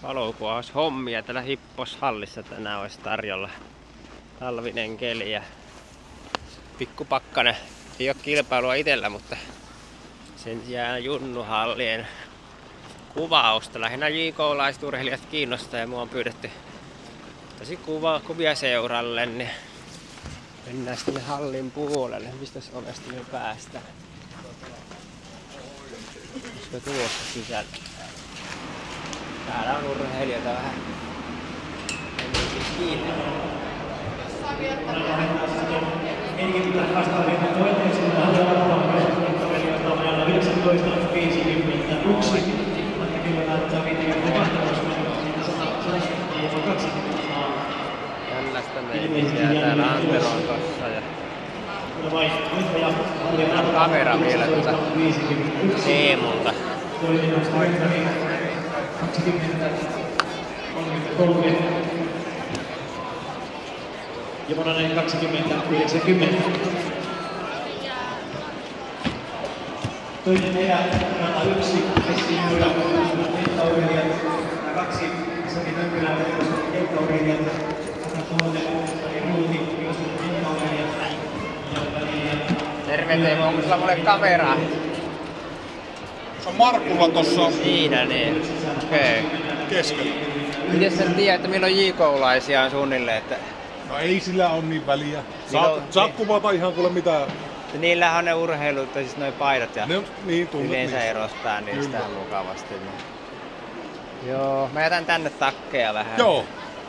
valokuvaushommia täällä Hipposhallissa tänään olisi tarjolla. Talvinen keli ja pikkupakkanen. Ei ole kilpailua itsellä, mutta sen sijaan junnuhallien kuvausta. Lähinnä JK-laiset urheilijat kiinnostaa ja mua on pyydetty tosi kuvia seuralle, niin mennään sinne hallin puolelle. Mistäs ovesta me päästään? Olisiko tuossa sisällä? Täällä on urheilijoita vähän ennenkin kiinni. Tällaista meitä. Täällä Antero on tossa ja on kamera vielä tuota Teemulta. Juvonen 20-90. Toinen erä, rata 1, Essi Jura, kenttäurheilijat, rata 2, Sari Mönkylä, kenttäurheilijat, rata 3, Sari Ruuti, kenttäurheilijat, Terve Teemu, onko sulla mulle kameraa? Se on Markulla tossa Siinä niin, okei. keskellä. Miten sä tiedät, että milloin JK-laisia on suunnilleen? Että No ei sillä on niin väliä. Milloin- Saat kuvata ihan kuule mitä. niillähän on ne urheilut, siis noi paidot ja Ne on niin tunnet yleensä niistä. erostaa niistä Kyllä. mukavasti. Niin. Joo, mä jätän tänne takkeja vähän. Joo.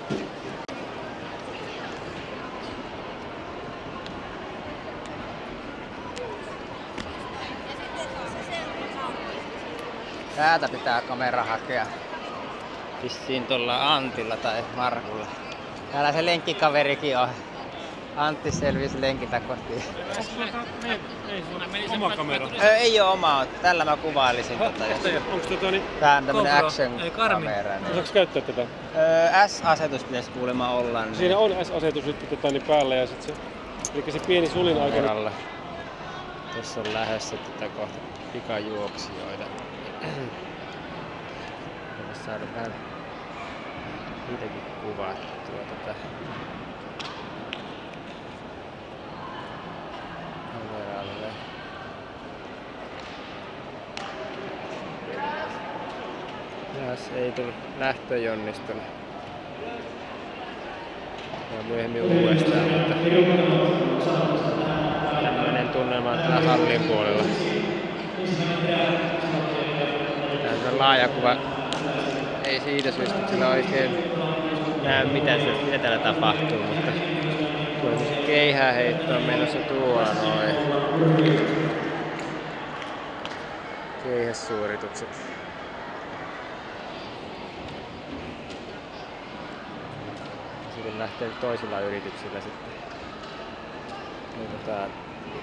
Täältä pitää kamera hakea. Vissiin tuolla Antilla tai Markulla. Täällä se lenkkikaverikin on. Antti selvisi lenkiltä kotiin. Oma kamera. Ei oo omaa, tällä mä kuvailisin tota. Onks niin Tää on tämmönen GoPro? action Ei, Garmin. kamera. Niin. Osaaks käyttää tätä? S-asetus pitäisi kuulemma olla. Niin Siinä on S-asetus nyt niin päällä ja sit se, eli se pieni sulin aika. kameralla. Tässä on lähdössä tätä kohta pikajuoksijoita. Voisi saada vähän niitäkin kuvattua tätä kameralle. Jas ei tullut lähtö ei onnistunut. Ja myöhemmin uudestaan, mutta tämmöinen tunnelma on täällä hallin puolella. Tämä on laaja kuva. Ei siitä syystä, että sillä oikein näe mitä täällä tapahtuu, mutta tuo keihäheitto on menossa tuolla noin. Keihäsuoritukset. Sitten lähtee toisilla yrityksillä sitten. Otetaan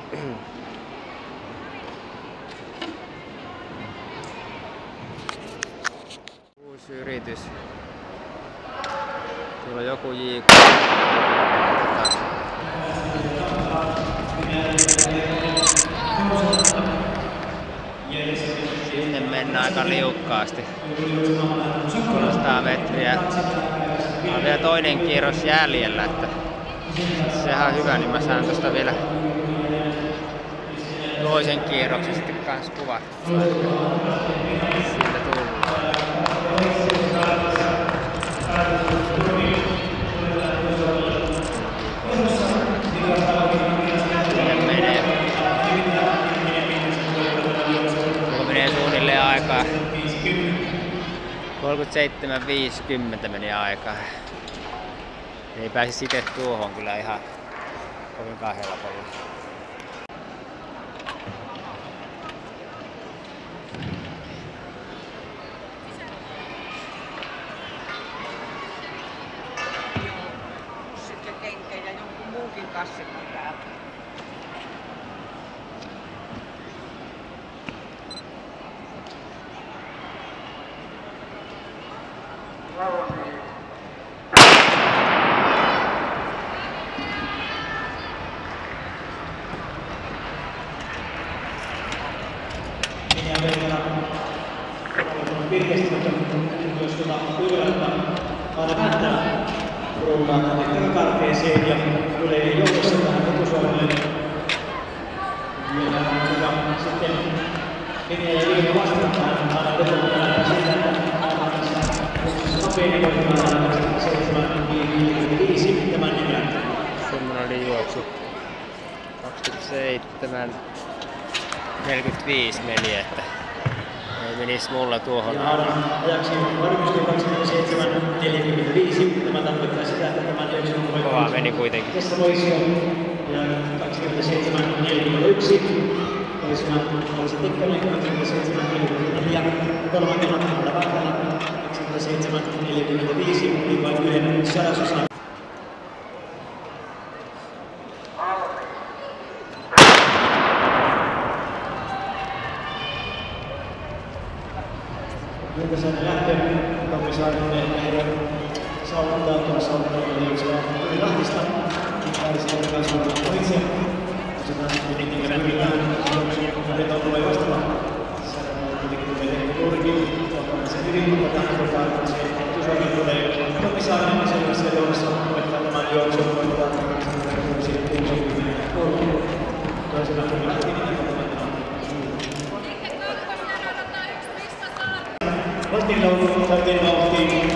uusi yritys. Tuolla on joku JK. Sinne mennään aika liukkaasti. 300 metriä. On vielä toinen kierros jäljellä, että sehän on hyvä, niin mä saan tosta vielä toisen kierroksen sitten kans kuvat. Siitä tullaan. Mulla menee suunnilleen aikaa. 37.50 meni aikaa. Ei pääsi itse tuohon kyllä ihan kovinkaan helpolla. Sitten kenkä ja jonkun muunkin kassin täällä. Linjanvetäjä virkeästi, mutta jos Ylvältä aina päättää ruukaan tänne karteeseen ja tulee joukossa tähän etusuoralle. Ja sitten menee ja liian vastaan aina vetoa siitä, että aina tässä nopein voimaan 7.5 tämän nimellä. Semmoinen oli juoksu. 27. 45 meni, että ei menis mulla tuohon. Ja ajaksi varmistui 27.45. Tämä tarkoittaa sitä, että tämän juoksun voi Kova meni kuitenkin. kestävoisio. Ja 27.41. Toisena olisi Tikkanen 27.44. Ja kolmantena Vakala 27.45. Eli vain yhden sadasosan. Junkasen lähtö Kaupisaarinen lähdön saavuttaa tuossa Saunanoilla tuli Lahdista. Kiittäisi kanssa ohitse. Osataan kuitenkin vielä pyritään. Lähdetään tulee vastata. Sanotaan kuitenkin tulee juurikin. Se hyvin, mutta tähän kohtaan se Suomi tulee Kaupisaarinen sellaisessa joukossa. Opettaa tämän juoksun. Voitetaan 6.63. Toisena tuli Lahtinen. Valtionlaulu täyteen vauhtiin.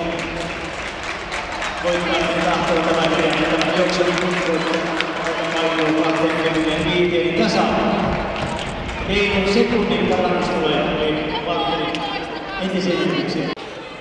Voittaa tahtoa tämän kerran tämän juoksun aikatauluun 25 tasaan. Ei sekunnin parannus tulee, eli Valtteri entisen yhdyksen.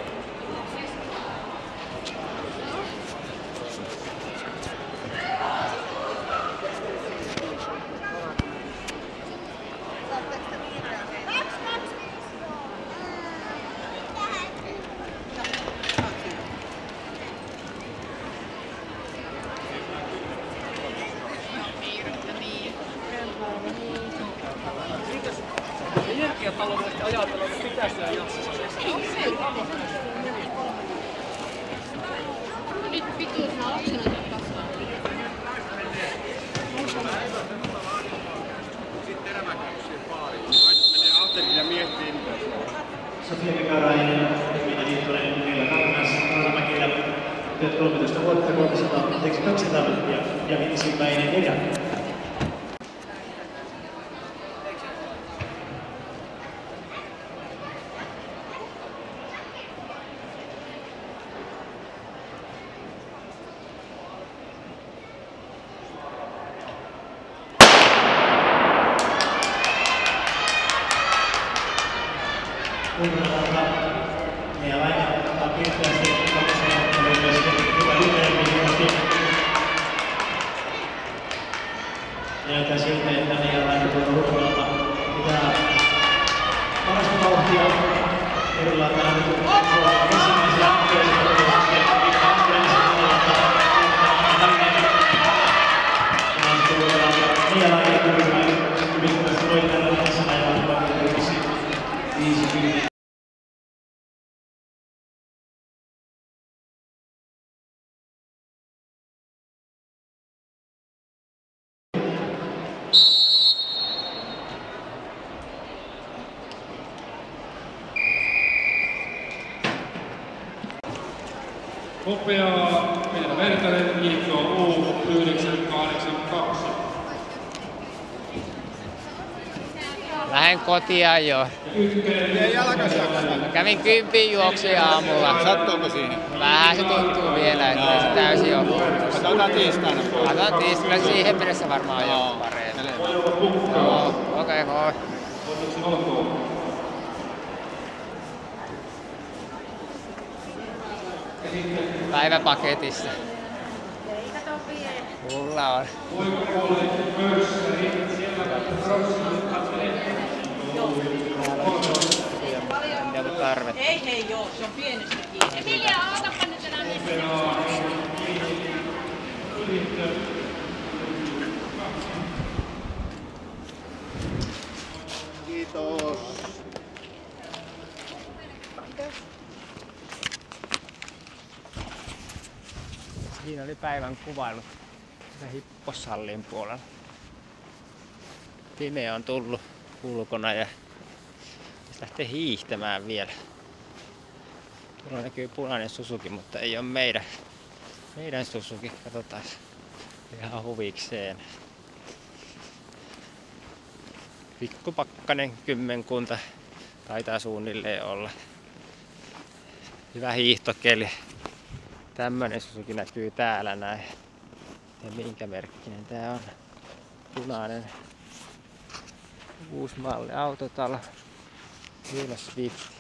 Energiataloudellisesti ajatella, että pitäisi siellä jaksassa. Nyt pituus on lapsena kasvaa. Sitten teräväkäyksiä paljon. Menee Ahterille ja miettii niitä. Sofia Kekarainen, Emina Liittonen, Meillä Kangas, Rautamäkillä, nyt 13 vuotta, 200 metriä ja ensimmäinen erä. Kunnalalta ja lainattaa kirkkaasti kakkoseen oli myöskin hyvä yhteenpitävästi. Näyttää siltä, että ne lainattua Rukolalta pitää parasta vauhtia erillä tähän ensimmäisiä työssäkäytöksiä. Ja lainattua hyvinkästi voittajalla tässä päivänä vaikka 50. Hopeaa Meillä Vertanen, liitto U982. Lähden kotia jo. Mä kävin 10 juoksuja aamulla. Sattuuko siihen? Vähän se tuntuu vielä, että ei se täysin ole. Katsotaan tiistaina. Katsotaan tiistaina, siihen mennessä varmaan jo paremmin. Okei, moi. Päiväpaketissa. Mulla on. En ole tarvetta. Ei joo, se on pienestä kiinni. Emilia, otapa nyt enää niitä. Kiitos. Siinä oli päivän kuvailut hipposhallin puolella. Pimeä on tullut ulkona ja lähtee hiihtämään vielä. Tuolla näkyy punainen Suzuki, mutta ei ole meidän Suzuki. Katsotaan ihan huvikseen. Pikkupakkanen, kymmenkunta taitaa suunnilleen olla. Hyvä hiihtokeli. Tämmönen Suzuki näkyy täällä näin. Ja minkä merkkinen tää on? Punainen. Uusi malli autotalo. Kyllä Swift.